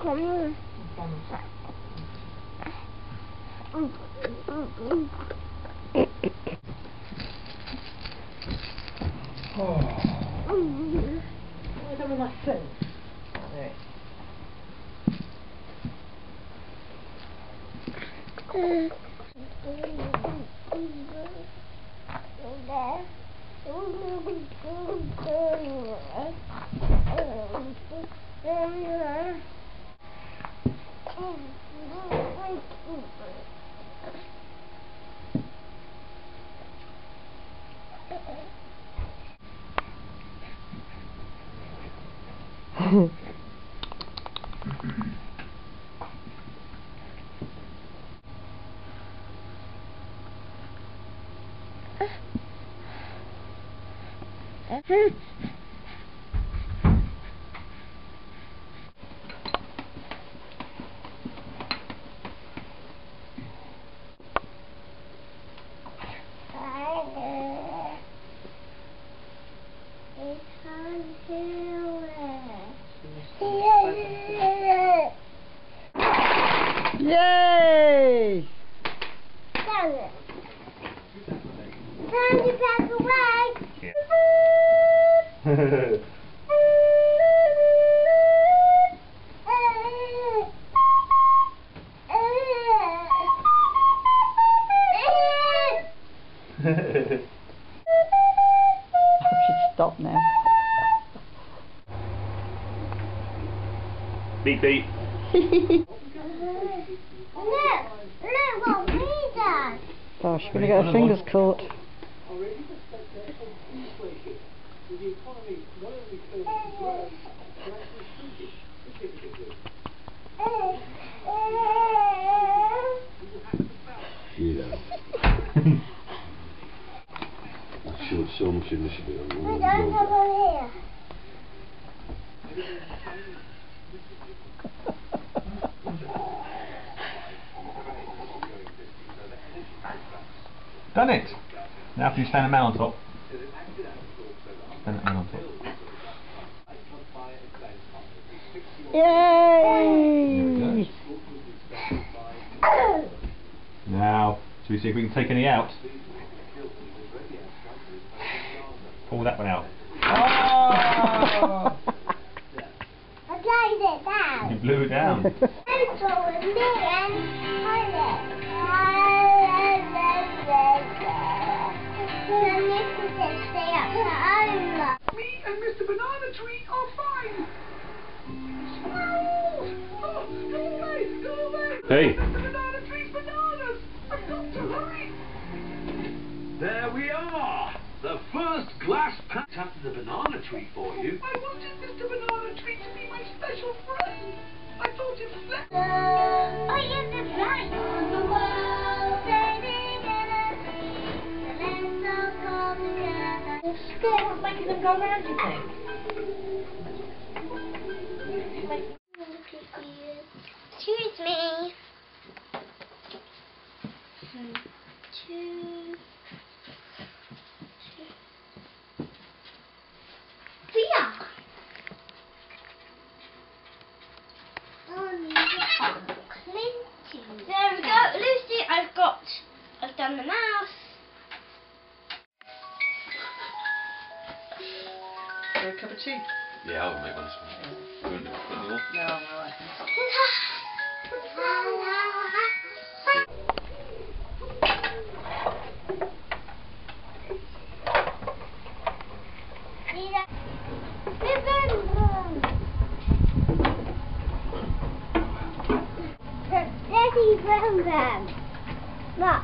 Come. Where's all my food? There. Yay! Time to pack away. I should stop now. Beep beep. Look what we done. Gosh, we're going to get our fingers caught. Yeah. Sure, some shouldn't be on the We don't have one here. Done it! Now can you stand a man on top? Stand a man on top. Yay! Now, shall we see if we can take any out? Pull that one out. Oh! I tried it down. You blew it down. I'm throwing me and hold it. So Nick will just stay up to home. Me and Mr. Banana Tree are fine. Squirrels! Oh, go away! Go away! Hey. Mr. Banana Tree's bananas! I've got to hurry! There we are! The first glass patch after the banana tree for you. I wanted Mr. Banana Tree to be my special friend. I thought it slept. Oh, you're the right on the world, baby, gonna see. Let's all come together. What's making them go round, you think? Excuse me. Two. Here. There we go, Lucy. I've done the mouse. For a cup of tea? Yeah, I'll make one. You want to do more? No, I'm alright. Daddy brown them. Look.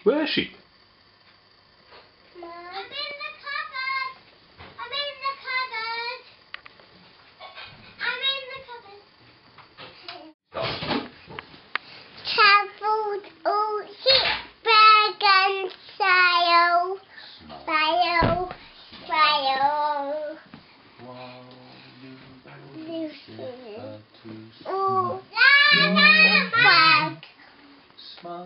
Where is she? I'm in the cupboard. I'm in the cupboard. I'm in the cupboard. Travelled all ship, bag and sail. Sail, sail. Oh, bag. Sail.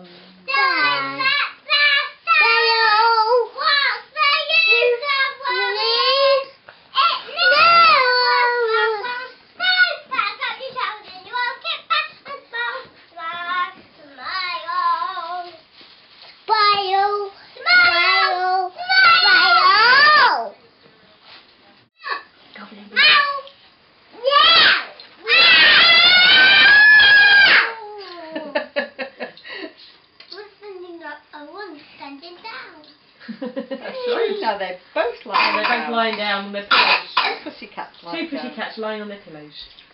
No, they're both lying down. They're both lying down on their pillows. Two pussycats lying Two down. pussycats lying on their pillows.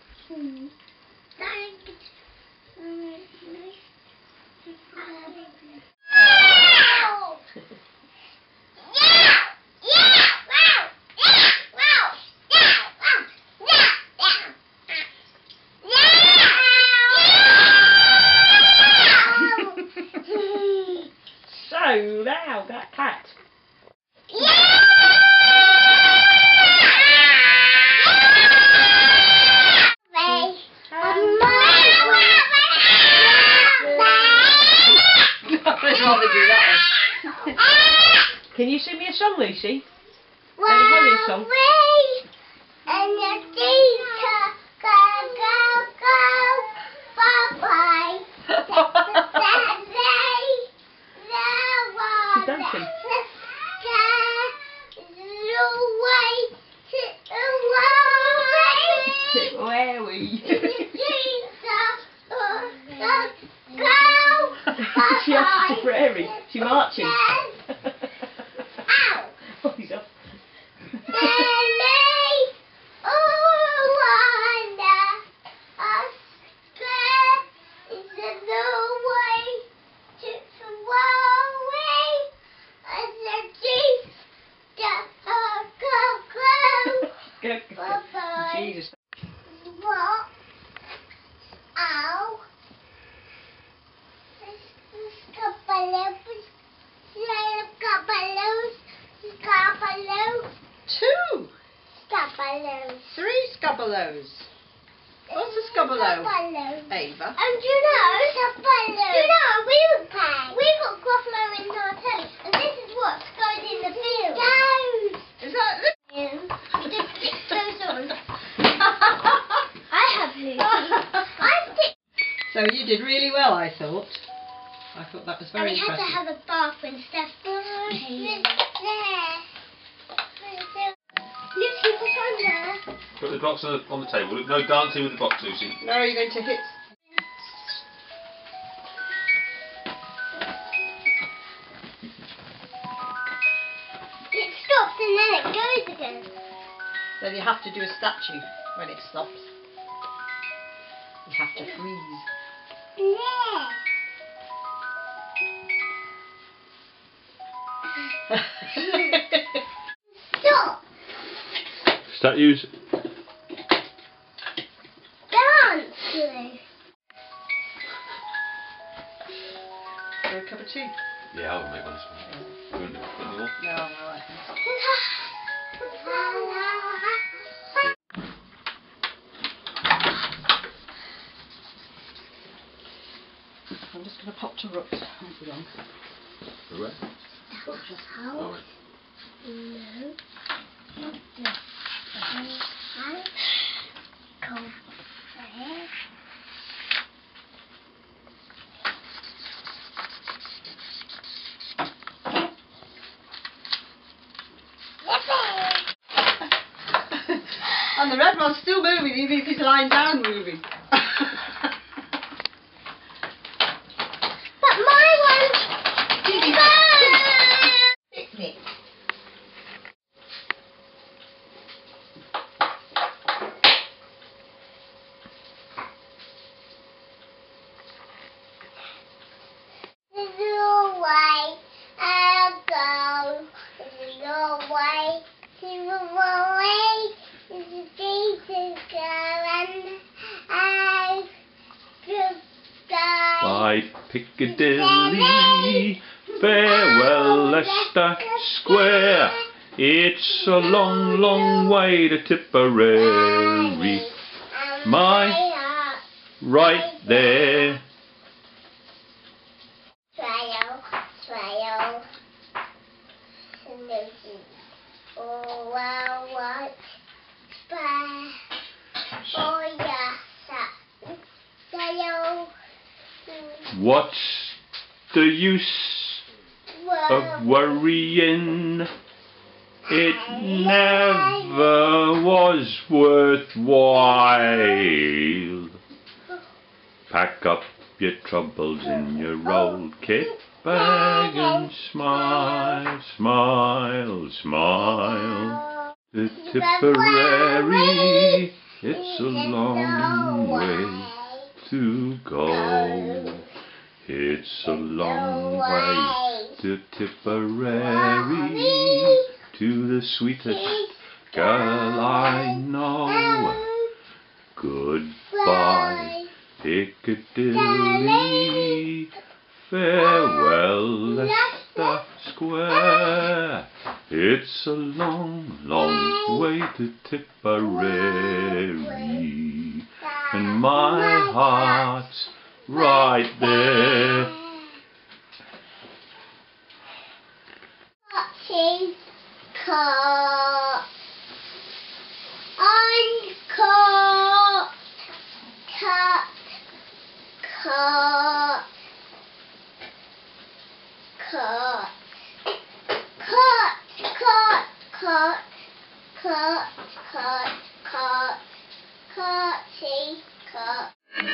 So now that cat. I'd rather do that one. Can you sing me a song, Lucy? Wow, Hold your song. and the teacher go, bye-bye. She's dancing. Where are we? She has to Prairie. She's marching. Ow! Oh, he's up. Go, go. Bye-bye. Jesus. What? Ow. Two. Scabalows. Three scubberlows. What's a scubberlow? Scabalows. Ava. And do you know, we were paying. We got Gruffalo in our telly, and this is what goes in the field. Goes. Is that it? You just stick those on. I have Lucy. I stick. So you did really well, I thought. I thought that was And very we had to impressive. have a bath when Steph came. There. Lucy, what's on there? Put the blocks on the table. No dancing with the box, Lucy. No, are you going to hit? It stops and then it goes again. Then you have to do a statue when it stops. You have to freeze. Yeah. Stop. Statues. Dance, Lucy. For a cup of tea? Yeah, I'll make one. You want any more? No, I'm alright. I'm just going to pop to Rooks. Won't be long. Where? Oh, right. And the red one's still moving, even if he's lying down moving. But my one Picnic. is away. Piccadilly, farewell Leicester Square. It's a long, long way to Tipperary. My right there. Trail. Oh, well, what? Oh, yeah. Trail. What's the use of worrying? It never was worthwhile. Pack up your troubles in your old kit bag and smile, smile, smile. To Tipperary, it's a long way to go. It's a long way to Tipperary, to the sweetest girl I know. Goodbye, Piccadilly, farewell Leicester Square. It's a long, long way to Tipperary, and my heart's right there. Cut. Uncut. Cut. Cut. Cut. Cut. Cut. Cut. Cut. Cut. Cut. Cutty. Cut.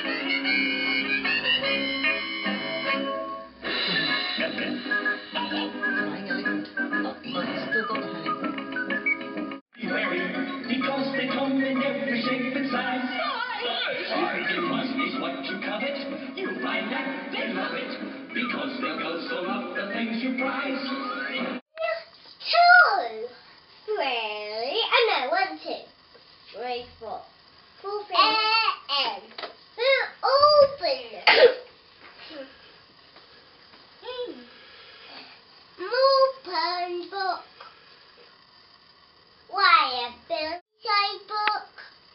Because they come in every shape and size. If it is what you covet, you find that they love it. Because they'll go so love the things you prize. 2, 3, I know, 1, 2, 3, 4. 4 and open. Open book. Why a bill side book?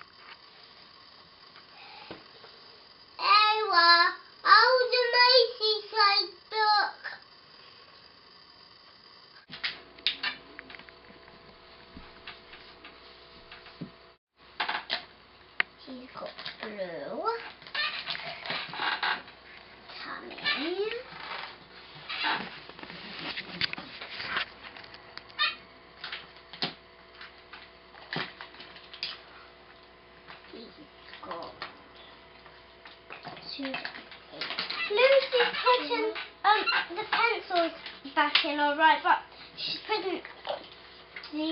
Ewa, old Macy side book. He's got blue. Tummy. Lucy's putting the pencils back in alright, but she's putting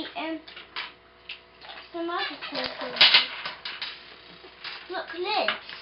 some other pencils. Look, Liz.